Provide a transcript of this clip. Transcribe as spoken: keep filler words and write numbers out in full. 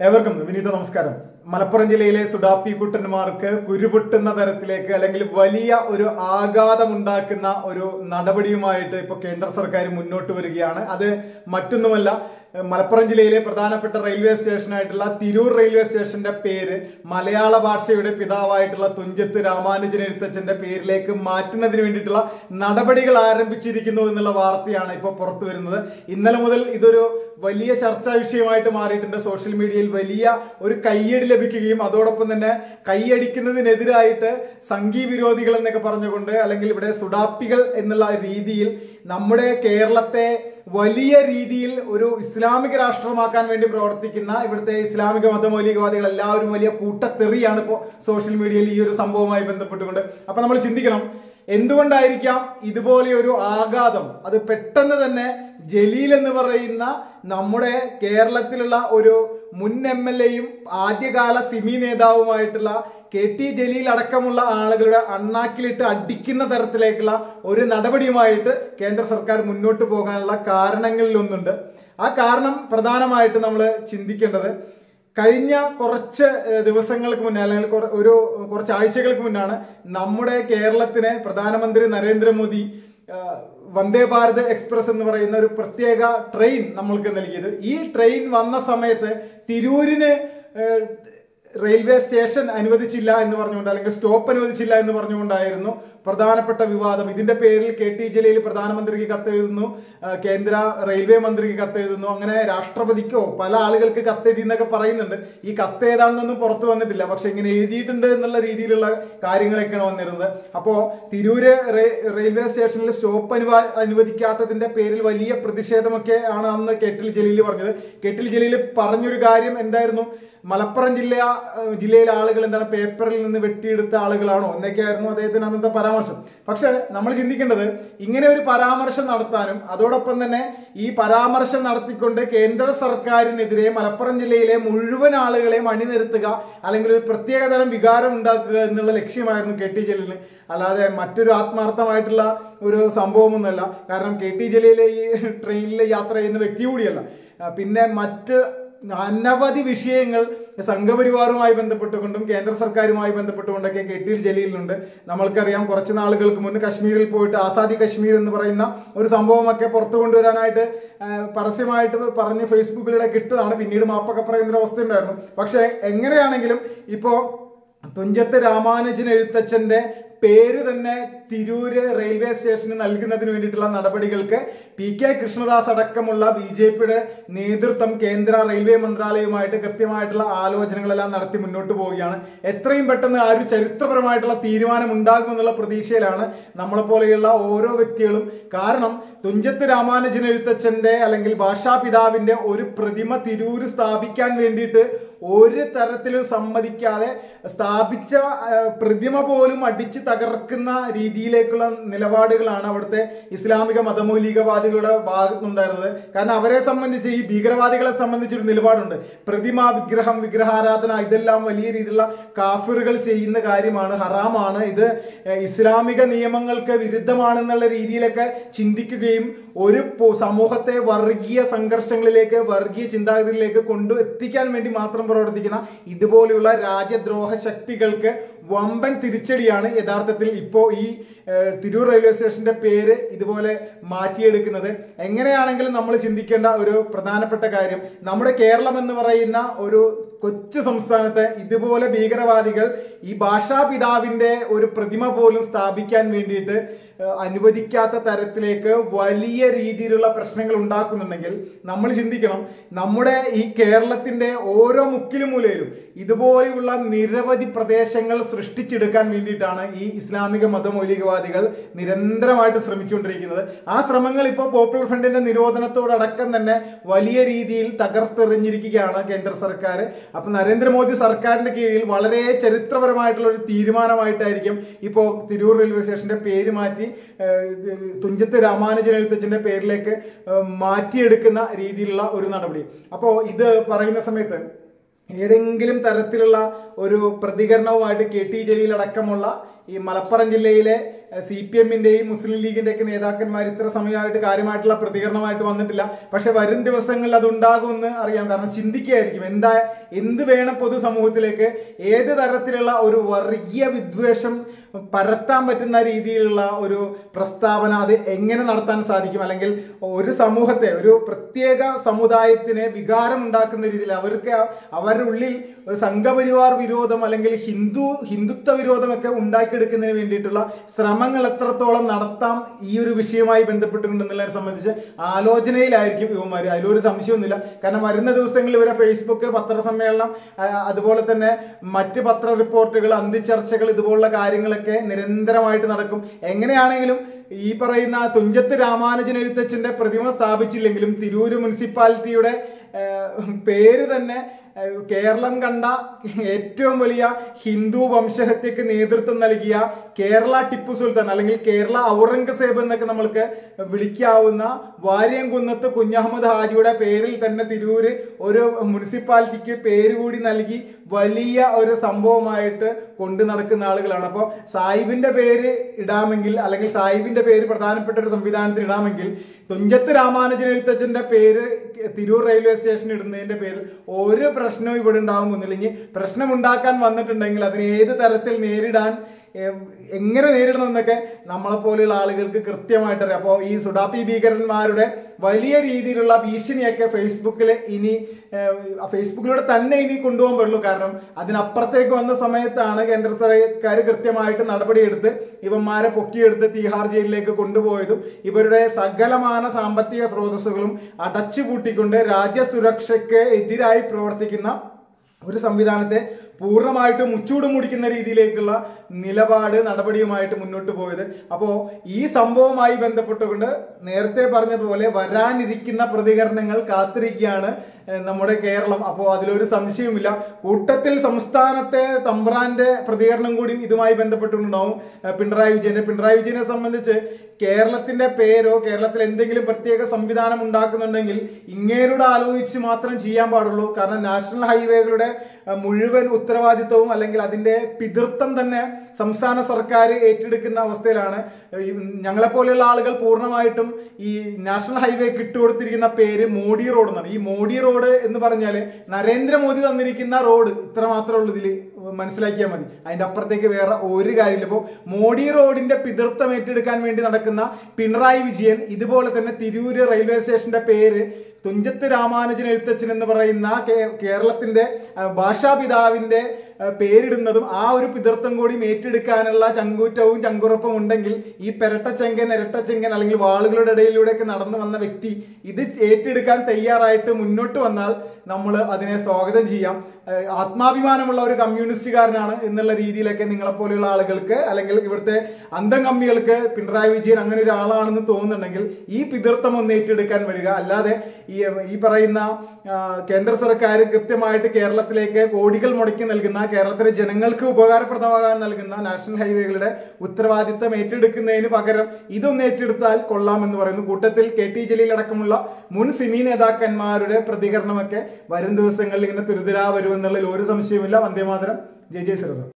ഏവർക്കും വിനീത നമസ്കാരം. മലപ്പുറം ജില്ലയിലെ സുഡാപ്പി കുട്ടന്മാർക്ക് കുരുപൊട്ടുന്ന തരത്തിലേക്ക് അല്ലെങ്കിൽ വലിയ ഒരു ആഘാതമുണ്ടാക്കുന്ന ഒരു നടപടിയുമായിട്ട് ഇപ്പോൾ കേന്ദ്ര സർക്കാർ മുന്നോട്ട് വരികയാണ്. അത് മറ്റൊന്നുമല്ല, മലപ്പുറം ജില്ലയിലെ പ്രധാനപ്പെട്ട റെയിൽവേ സ്റ്റേഷനായിട്ടുള്ള തിരൂർ റെയിൽവേ സ്റ്റേഷന്റെ പേര് മലയാള ഭാഷയുടെ പിതാവായിട്ടുള്ള തുഞ്ചത്ത് രാമാനുജൻ എഴുത്തച്ഛന്റെ പേരിലേക്ക് മാറ്റുന്നതിന് വേണ്ടിയിട്ടുള്ള നടപടികൾ ആരംഭിച്ചിരിക്കുന്നു എന്നുള്ള വാർത്തയാണ് ഇപ്പോൾ പുറത്തു വരുന്നത്. ഇന്നലെ മുതൽ ഇതൊരു വലിയ ചർച്ചാ വിഷയമായിട്ട് മാറിയിട്ടുണ്ട്. സോഷ്യൽ മീഡിയയിൽ വലിയ ഒരു കയ്യടി ലഭിക്കുകയും അതോടൊപ്പം തന്നെ കൈയടിക്കുന്നതിനെതിരായിട്ട് സംഘീ വിരോധികൾ എന്നൊക്കെ പറഞ്ഞുകൊണ്ട് അല്ലെങ്കിൽ ഇവിടെ സുഡാപ്പികൾ എന്നുള്ള രീതിയിൽ നമ്മുടെ കേരളത്തെ വലിയ രീതിയിൽ ഒരു ഇസ്ലാമിക രാഷ്ട്രമാക്കാൻ വേണ്ടി പ്രവർത്തിക്കുന്ന ഇവിടുത്തെ ഇസ്ലാമിക മതമൗലികവാദികൾ എല്ലാവരും വലിയ കൂട്ടത്തെറിയാണ് ഇപ്പോൾ സോഷ്യൽ മീഡിയയിൽ ഈ ഒരു സംഭവവുമായി ബന്ധപ്പെട്ടുകൊണ്ട്. അപ്പൊ നമ്മൾ ചിന്തിക്കണം, എന്തുകൊണ്ടായിരിക്കാം ഇതുപോലെ ഒരു ആഘാതം? അത് പെട്ടെന്ന് തന്നെ ജലീൽ എന്ന് പറയുന്ന നമ്മുടെ കേരളത്തിലുള്ള ഒരു മുൻ എം എൽ എയും ആദ്യകാല സിമി നേതാവുമായിട്ടുള്ള കെ ടി ജലീൽ അടക്കമുള്ള ആളുകളുടെ അണ്ണാക്കിലിട്ട് അടിക്കുന്ന തരത്തിലേക്കുള്ള ഒരു നടപടിയുമായിട്ട് കേന്ദ്ര സർക്കാർ മുന്നോട്ട് പോകാനുള്ള കാരണങ്ങളിൽ ഒന്നുണ്ട്. ആ കാരണം പ്രധാനമായിട്ട് നമ്മൾ ചിന്തിക്കേണ്ടത്, കഴിഞ്ഞ കുറച്ച് ദിവസങ്ങൾക്ക് മുന്നേ അല്ലെങ്കിൽ ഒരു കുറച്ച് ആഴ്ചകൾക്ക് മുന്നാണ് നമ്മുടെ കേരളത്തിന് പ്രധാനമന്ത്രി നരേന്ദ്രമോദി വന്ദേ ഭാരത് എക്സ്പ്രസ് എന്ന് പറയുന്ന ഒരു പ്രത്യേക ട്രെയിൻ നമ്മൾക്ക് നൽകിയത്. ഈ ട്രെയിൻ വന്ന സമയത്ത് തിരൂരിന് റെയിൽവേ സ്റ്റേഷൻ അനുവദിച്ചില്ല എന്ന് പറഞ്ഞുകൊണ്ട് അല്ലെങ്കിൽ സ്റ്റോപ്പ് അനുവദിച്ചില്ല എന്ന് പറഞ്ഞുകൊണ്ടായിരുന്നു പ്രധാനപ്പെട്ട വിവാദം. ഇതിന്റെ പേരിൽ കെ ടി ജലീൽ പ്രധാനമന്ത്രിക്ക് കത്തെഴുതുന്നു, കേന്ദ്ര റെയിൽവേ മന്ത്രിക്ക് കത്തെഴുതുന്നു, അങ്ങനെ രാഷ്ട്രപതിക്കോ പല ആളുകൾക്ക് കത്തെഴുതി എന്നൊക്കെ പറയുന്നുണ്ട്. ഈ കത്ത് ഏതാണെന്നൊന്നും പുറത്തു വന്നിട്ടില്ല, പക്ഷെ ഇങ്ങനെ എഴുതിയിട്ടുണ്ട് എന്നുള്ള രീതിയിലുള്ള കാര്യങ്ങളൊക്കെയാണ് വന്നിരുന്നത്. അപ്പോ തിരൂര് റെയിൽവേ സ്റ്റേഷനിൽ സ്റ്റോപ്പ് അനുവാ അനുവദിക്കാത്തതിന്റെ പേരിൽ വലിയ പ്രതിഷേധമൊക്കെ ആണ് അന്ന് കെ ടി ജലീൽ പറഞ്ഞത്. കെ ടി ജലീൽ പറഞ്ഞൊരു കാര്യം എന്തായിരുന്നു? മലപ്പുറം ജില്ല ജില്ലയിലെ ആളുകൾ എന്താണ് പേപ്പറിൽ നിന്ന് വെട്ടിയെടുത്ത ആളുകളാണോ എന്നൊക്കെയായിരുന്നു അദ്ദേഹത്തിന് അന്നത്തെ പരാമർശം. പക്ഷെ നമ്മൾ ചിന്തിക്കേണ്ടത്, ഇങ്ങനെ ഒരു പരാമർശം നടത്താനും അതോടൊപ്പം തന്നെ ഈ പരാമർശം നടത്തിക്കൊണ്ട് കേന്ദ്ര സർക്കാരിനെതിരെ മലപ്പുറം ജില്ലയിലെ മുഴുവൻ ആളുകളെയും അണിനിരത്തുക അല്ലെങ്കിൽ ഒരു പ്രത്യേകതരം വികാരം ഉണ്ടാക്കുക എന്നുള്ള ലക്ഷ്യമായിരുന്നു കെ ടി ജലീലിന്. അല്ലാതെ മറ്റൊരു ആത്മാർത്ഥമായിട്ടുള്ള ഒരു സംഭവമൊന്നുമല്ല. കാരണം കെ ടി ജലീലെ ഈ ട്രെയിനിൽ യാത്ര ചെയ്യുന്ന വ്യക്തി കൂടിയല്ല. പിന്നെ മറ്റ് അനവധി വിഷയങ്ങൾ സംഘപരിവാറുമായി ബന്ധപ്പെട്ടുകൊണ്ടും കേന്ദ്ര സർക്കാരുമായി ബന്ധപ്പെട്ടുകൊണ്ടൊക്കെ കെ ടി ജലീലിനുണ്ട്. നമ്മൾക്കറിയാം, കുറച്ച് നാളുകൾക്ക് മുന്നേ കശ്മീരിൽ പോയിട്ട് ആസാദി കശ്മീർ എന്ന് പറയുന്ന ഒരു സംഭവമൊക്കെ പുറത്തു കൊണ്ടുവരാനായിട്ട് പരസ്യമായിട്ട് പറഞ്ഞ് ഫേസ്ബുക്കിലൂടെ കിട്ടുന്നതാണ്. പിന്നീട് മാപ്പൊക്കെ പറയുന്ന അവസ്ഥ ഉണ്ടായിരുന്നു. പക്ഷെ എങ്ങനെയാണെങ്കിലും ഇപ്പോ തുഞ്ചത്ത് രാമാനുജൻ എഴുത്തച്ഛന്റെ പേര് തന്നെ തിരൂര് റെയിൽവേ സ്റ്റേഷന് നൽകുന്നതിന് വേണ്ടിയിട്ടുള്ള നടപടികൾക്ക് പി കെ കൃഷ്ണദാസ് അടക്കമുള്ള ബി ജെ പിയുടെ നേതൃത്വം കേന്ദ്ര റെയിൽവേ മന്ത്രാലയവുമായിട്ട് കൃത്യമായിട്ടുള്ള ആലോചനകളെല്ലാം നടത്തി മുന്നോട്ട് പോവുകയാണ്. എത്രയും പെട്ടെന്ന് ആ ഒരു ചരിത്രപരമായിട്ടുള്ള തീരുമാനം ഉണ്ടാകുമെന്നുള്ള പ്രതീക്ഷയിലാണ് നമ്മളെപ്പോലെയുള്ള ഓരോ വ്യക്തികളും. കാരണം തുഞ്ചത്ത് രാമാനുജൻ എഴുത്തച്ഛന്റെ അല്ലെങ്കിൽ ഭാഷാപിതാവിന്റെ ഒരു പ്രതിമ തിരൂര് സ്ഥാപിക്കാൻ വേണ്ടിയിട്ട് ഒരു തരത്തിലും സമ്മതിക്കാതെ സ്ഥാപിച്ച പ്രതിമ പോലും അടിച്ച് തകർക്കുന്ന രീതിയിലേക്കുള്ള നിലപാടുകളാണ് അവിടുത്തെ ഇസ്ലാമിക മതമൗലികവാദികളുടെ ഭാഗത്തുനിന്നുണ്ടായിരുന്നത്. കാരണം അവരെ സംബന്ധിച്ച്, ഈ ഭീകരവാദികളെ സംബന്ധിച്ചൊരു നിലപാടുണ്ട്. പ്രതിമ, വിഗ്രഹം, വിഗ്രഹാരാധന ഇതെല്ലാം വലിയ രീതിയിലുള്ള കാഫിറുകൾ ചെയ്യുന്ന കാര്യമാണ്, ഹറാമാണ്, ഇത് ഇസ്ലാമിക നിയമങ്ങൾക്ക് വിരുദ്ധമാണെന്നുള്ള രീതിയിലൊക്കെ ചിന്തിക്കുകയും ഒരു സമൂഹത്തെ വർഗീയ സംഘർഷങ്ങളിലേക്ക്, വർഗീയ ചിന്താഗതിയിലേക്ക് കൊണ്ടു എത്തിക്കാൻ വേണ്ടി മാത്രം പ്രവർത്തിക്കുന്ന ഇതുപോലെയുള്ള രാജ്യദ്രോഹ ശക്തികൾക്ക് വമ്പൻ തിരിച്ചടിയാണ് യഥാർത്ഥത്തിൽ ഇപ്പോ ഈ തിരൂർ റെയിൽവേ സ്റ്റേഷന്റെ പേര് ഇതുപോലെ മാറ്റിയെടുക്കുന്നത്. എങ്ങനെയാണെങ്കിലും നമ്മൾ ചിന്തിക്കേണ്ട ഒരു പ്രധാനപ്പെട്ട കാര്യം, നമ്മുടെ കേരളം എന്ന് പറയുന്ന ഒരു കൊച്ചു സംസ്ഥാനത്ത് ഇതുപോലെ ഭീകരവാദികൾ ഈ ഭാഷാപിതാവിന്റെ ഒരു പ്രതിമ പോലും സ്ഥാപിക്കാൻ വേണ്ടിയിട്ട് അനുവദിക്കാത്ത തരത്തിലേക്ക് വലിയ രീതിയിലുള്ള പ്രശ്നങ്ങൾ ഉണ്ടാക്കുന്നുണ്ടെങ്കിൽ നമ്മൾ ചിന്തിക്കണം, നമ്മുടെ ഈ കേരളത്തിന്റെ ഓരോ മുക്കിലും മൂലയിലും ഇതുപോലെയുള്ള നിരവധി പ്രദേശങ്ങൾ സൃഷ്ടിച്ചെടുക്കാൻ വേണ്ടിയിട്ടാണ് ഈ ഇസ്ലാമിക മതമൗലികവാദികൾ നിരന്തരമായിട്ട് ശ്രമിച്ചുകൊണ്ടിരിക്കുന്നത്. ആ ശ്രമങ്ങൾ ഇപ്പോൾ പോപ്പുലർ ഫ്രണ്ടിന്റെ നിരോധനത്തോടക്കം തന്നെ വലിയ രീതിയിൽ തകർത്തെറിഞ്ഞിരിക്കുകയാണ് കേന്ദ്ര സർക്കാർ. അപ്പൊ നരേന്ദ്രമോദി സർക്കാരിന്റെ കീഴിൽ വളരെ ചരിത്രപരമായിട്ടുള്ള ഒരു തീരുമാനമായിട്ടായിരിക്കും ഇപ്പോൾ തിരൂർ റെയിൽവേ സ്റ്റേഷന്റെ പേര് മാറ്റി തുഞ്ചത്ത് രാമാനുജൻ എഴുത്തച്ഛന്റെ പേരിലേക്ക് മാറ്റിയെടുക്കുന്ന രീതിയിലുള്ള ഒരു നടപടി. അപ്പോ ഇത് പറയുന്ന സമയത്ത് ഏതെങ്കിലും തരത്തിലുള്ള ഒരു പ്രതികരണവുമായിട്ട് കെ ടി ജലീൽ അടക്കമുള്ള ഈ മലപ്പുറം ജില്ലയിലെ സി പി എമ്മിന്റെയും മുസ്ലിം ലീഗിന്റെയൊക്കെ നേതാക്കന്മാർ ഇത്ര സമയമായിട്ട് കാര്യമായിട്ടുള്ള പ്രതികരണമായിട്ട് വന്നിട്ടില്ല. പക്ഷെ വരും ദിവസങ്ങളിൽ അത് ഉണ്ടാകുമെന്ന് അറിയാം. കാരണം ചിന്തിക്കുകയായിരിക്കും എന്താ എന്ത് വേണം പൊതുസമൂഹത്തിലേക്ക്, ഏത് തരത്തിലുള്ള ഒരു വർഗീയ വിദ്വേഷം പരത്താൻ പറ്റുന്ന രീതിയിലുള്ള ഒരു പ്രസ്താവന അത് എങ്ങനെ നടത്താൻ സാധിക്കും, അല്ലെങ്കിൽ ഒരു സമൂഹത്തെ, ഒരു പ്രത്യേക സമുദായത്തിന് വികാരം ഉണ്ടാക്കുന്ന രീതിയിൽ അവർക്ക് അവരുടെ ഉള്ളിൽ ഒരു സംഘപരിവാർ വിരോധം അല്ലെങ്കിൽ ഹിന്ദു ഹിന്ദുത്വ വിരോധമൊക്കെ ഉണ്ടാക്കിയെടുക്കുന്നതിന് വേണ്ടിയിട്ടുള്ള ശ്രമങ്ങൾ എത്രത്തോളം നടത്താം ഈ ഒരു വിഷയവുമായി ബന്ധപ്പെട്ടുകൊണ്ടെന്നുള്ളതിനെ സംബന്ധിച്ച് ആലോചനയിലായിരിക്കും യുവമാര്. അതിലൊരു സംശയമൊന്നുമില്ല. കാരണം വരുന്ന ദിവസങ്ങളിൽ ഇവരെ ഫേസ്ബുക്ക്, പത്രസമ്മേളനം, അതുപോലെ തന്നെ മറ്റ് പത്ര റിപ്പോർട്ടുകൾ, അന്തിച്ചർച്ചകൾ, ഇതുപോലുള്ള കാര്യങ്ങളൊക്കെ നിരന്തരമായിട്ട് നടക്കും. എങ്ങനെയാണെങ്കിലും ഈ പറയുന്ന തുഞ്ചത്ത് രാമാനുജൻ എഴുത്തച്ഛന്റെ പ്രതിമ സ്ഥാപിച്ചില്ലെങ്കിലും തിരൂര് മുനിസിപ്പാലിറ്റിയുടെ പേര് തന്നെ കേരളം കണ്ട ഏറ്റവും വലിയ ഹിന്ദു വംശഹത്യക്ക് നേതൃത്വം നൽകിയ കേരള ടിപ്പു സുൽത്താൻ അല്ലെങ്കിൽ കേരള ഔറംഗസേബ് എന്നൊക്കെ നമ്മൾക്ക് വിളിക്കാവുന്ന വാര്യംകുന്നത്ത് കുഞ്ഞഹമ്മദ് ഹാജിയുടെ പേരിൽ തന്നെ തിരൂര് ഒരു മുനിസിപ്പാലിറ്റിക്ക് പേര് കൂടി നൽകി വലിയ ഒരു സംഭവമായിട്ട് കൊണ്ടു നടക്കുന്ന ആളുകളാണ്. അപ്പോൾ സാഹിബിന്റെ പേര് ഇടാമെങ്കിൽ, അല്ലെങ്കിൽ സാഹിബിന്റെ പേര് പ്രധാനപ്പെട്ട ഒരു സംവിധാനത്തിൽ ഇടാമെങ്കിൽ, തുഞ്ചത്ത് രാമാനുജൻ എഴുത്തച്ഛന്റെ പേര് തിരൂർ റെയിൽവേ സ്റ്റേഷൻ ഇടുന്നതിന്റെ പേരിൽ ഒരു പ്രശ്നവും ഇവിടെ ഉണ്ടാകുന്നില്ല. ഇനി പ്രശ്നം ഉണ്ടാക്കാൻ വന്നിട്ടുണ്ടെങ്കിൽ അതിന് ഏത് തരത്തിൽ നേരിടാൻ, എങ്ങനെ നേരിടണം എന്നൊക്കെ നമ്മളെ പോലെയുള്ള ആളുകൾക്ക് കൃത്യമായിട്ട് അറിയാം. അപ്പോൾ ഈ സുഡാപ്പി ഭീകരന്മാരുടെ വലിയ രീതിയിലുള്ള ഭീഷണിയൊക്കെ ഫേസ്ബുക്കിൽ ഇനി ഫേസ്ബുക്കിലൂടെ തന്നെ ഇനി കൊണ്ടുപോകാൻ പറ്റുള്ളൂ. കാരണം അതിനപ്പുറത്തേക്ക് വന്ന സമയത്താണ് കേന്ദ്ര സർക്കാർ കൃത്യമായിട്ട് നടപടിയെടുത്ത് ഇവന്മാരെ പൊക്കിയെടുത്ത് തീഹാർ ജയിലിലേക്ക് കൊണ്ടുപോയതും ഇവരുടെ സകലമാന സാമ്പത്തിക സ്രോതസ്സുകളും അടച്ചുപൂട്ടിക്കൊണ്ട് രാജ്യസുരക്ഷയ്ക്ക് എതിരായി പ്രവർത്തിക്കുന്ന ഒരു സംവിധാനത്തെ പൂർണ്ണമായിട്ട് മുച്ചൂട് മുടിക്കുന്ന രീതിയിലേക്കുള്ള നിലപാട് നടപടിയുമായിട്ട് മുന്നോട്ട് പോയത്. അപ്പോൾ ഈ സംഭവവുമായി ബന്ധപ്പെട്ടുകൊണ്ട് നേരത്തെ പറഞ്ഞതുപോലെ വരാനിരിക്കുന്ന പ്രതികരണങ്ങൾ കാത്തിരിക്കുകയാണ് നമ്മുടെ കേരളം. അപ്പോൾ അതിലൊരു സംശയവുമില്ല. കൂട്ടത്തിൽ സംസ്ഥാനത്തെ തമ്പ്രാന്റെ പ്രതികരണം കൂടി ഇതുമായി ബന്ധപ്പെട്ടുണ്ടാവും. പിണറായി വിജയന്റെ പിണറായി വിജയനെ സംബന്ധിച്ച് കേരളത്തിന്റെ പേരോ കേരളത്തിൽ എന്തെങ്കിലും പ്രത്യേക സംവിധാനം ഉണ്ടാക്കുന്നുണ്ടെങ്കിൽ ഇങ്ങേരുടെ ആലോചിച്ച് മാത്രം ചെയ്യാൻ പാടുള്ളൂ. കാരണം നാഷണൽ ഹൈവേകളുടെ മുഴുവൻ ഉത്തരവാദിത്വവും അല്ലെങ്കിൽ അതിന്റെ പിതൃത്വം തന്നെ സംസ്ഥാന സർക്കാർ ഏറ്റെടുക്കുന്ന അവസ്ഥയിലാണ്. ഞങ്ങളെപ്പോലെയുള്ള ആളുകൾ പൂർണ്ണമായിട്ടും ഈ നാഷണൽ ഹൈവേക്ക് ഇട്ടുകൊടുത്തിരിക്കുന്ന പേര് മോഡി റോഡ് എന്നാണ്. ഈ മോഡി റോഡ് എന്ന് പറഞ്ഞാൽ നരേന്ദ്രമോദി തന്നിരിക്കുന്ന റോഡ്, ഇത്ര മാത്രമേ ഉള്ളൂ. ഇതിൽ മനസ്സിലാക്കിയാൽ മതി. അതിന്റെ അപ്പുറത്തേക്ക് വേറെ ഒരു കാര്യമില്ല. ഇപ്പോൾ മോഡി റോഡിന്റെ പിതൃത്വം ഏറ്റെടുക്കാൻ വേണ്ടി നടക്കുന്ന പിണറായി വിജയൻ ഇതുപോലെ തന്നെ തിരൂര് റെയിൽവേ സ്റ്റേഷന്റെ പേര് തുഞ്ചത്ത് രാമാനുജൻ എഴുത്തച്ഛൻ എന്ന് പറയുന്ന കേരളത്തിന്റെ ഭാഷാപിതാവിന്റെ പേരിടുന്നതും ആ ഒരു പിതൃത്വം കൂടി ഏറ്റെടുക്കാനുള്ള ചങ്കൂറ്റവും ചങ്കുറപ്പും ഉണ്ടെങ്കിൽ ഈ പെരട്ടച്ചെങ്കൻ, ഇരട്ടച്ചെങ്കൻ അല്ലെങ്കിൽ വാളുകളുടെ ഇടയിലൂടെയൊക്കെ നടന്നു വന്ന വ്യക്തി ഇത് ഏറ്റെടുക്കാൻ തയ്യാറായിട്ട് മുന്നോട്ട് വന്നാൽ നമ്മൾ അതിനെ സ്വാഗതം ചെയ്യാം. ആത്മാഭിമാനമുള്ള ഒരു കമ്മ്യൂണിസ്റ്റുകാരനാണ് എന്നുള്ള രീതിയിലൊക്കെ നിങ്ങളെപ്പോലെയുള്ള ആളുകൾക്ക് അല്ലെങ്കിൽ ഇവിടുത്തെ അന്തം കമ്മികൾക്ക് പിണറായി വിജയൻ അങ്ങനെ ഒരാളാണെന്ന് തോന്നുന്നുണ്ടെങ്കിൽ ഈ പിതൃത്വം ഒന്ന് ഏറ്റെടുക്കാൻ വരിക. അല്ലാതെ ഈ ഈ പറയുന്ന കേന്ദ്ര സർക്കാർ കൃത്യമായിട്ട് കേരളത്തിലേക്ക് കോടികൾ മുടക്കി നൽകുന്ന, കേരളത്തിലെ ജനങ്ങൾക്ക് ഉപകാരപ്രദമാകാൻ നൽകുന്ന നാഷണൽ ഹൈവേകളുടെ ഉത്തരവാദിത്തം ഏറ്റെടുക്കുന്നതിന് പകരം ഇതൊന്ന് ഏറ്റെടുത്താൽ കൊള്ളാമെന്ന് പറയുന്നു. കൂട്ടത്തിൽ കെ ടി ജലീൽ അടക്കമുള്ള മുൻ സിനി നേതാക്കന്മാരുടെ പ്രതികരണമൊക്കെ വരും ദിവസങ്ങളിൽ ഇങ്ങനെ തുരിതരാ വരുമെന്നുള്ളതിൽ ഒരു സംശയമില്ല. വന്ദേ മാതരം. ജയ് ജയ് ശ്രീറാം.